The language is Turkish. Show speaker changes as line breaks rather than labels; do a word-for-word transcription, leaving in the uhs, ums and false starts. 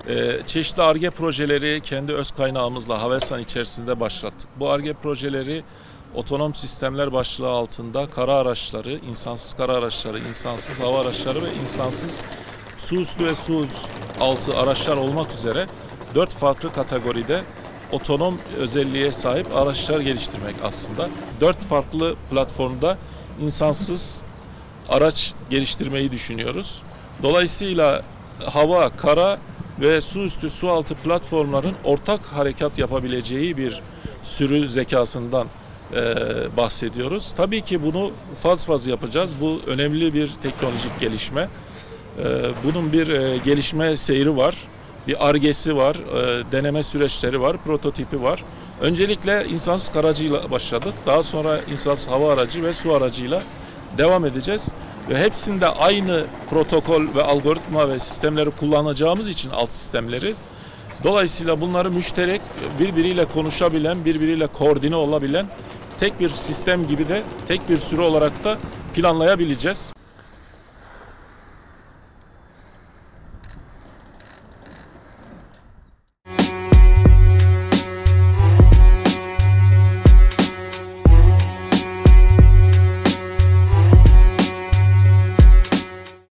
Ee, çeşitli Ar-Ge projeleri kendi öz kaynağımızla Havelsan içerisinde başlattık. Bu Ar-Ge projeleri otonom sistemler başlığı altında kara araçları, insansız kara araçları, insansız hava araçları ve insansız su üstü ve su altı araçlar olmak üzere dört farklı kategoride otonom özelliğe sahip araçlar geliştirmek aslında. Dört farklı platformda insansız araç geliştirmeyi düşünüyoruz. Dolayısıyla hava, kara ve su üstü, su altı platformların ortak harekat yapabileceği bir sürü zekasından e, bahsediyoruz. Tabii ki bunu faz faz yapacağız. Bu önemli bir teknolojik gelişme. E, bunun bir e, gelişme seyri var. Bir Ar-Ge'si var, e, deneme süreçleri var, prototipi var. Öncelikle insansız aracıyla başladık. Daha sonra insansız hava aracı ve su aracıyla devam edeceğiz. Ve hepsinde aynı protokol ve algoritma ve sistemleri kullanacağımız için alt sistemleri. Dolayısıyla bunları müşterek, birbiriyle konuşabilen, birbiriyle koordine olabilen tek bir sistem gibi de tek bir sürü olarak da planlayabileceğiz.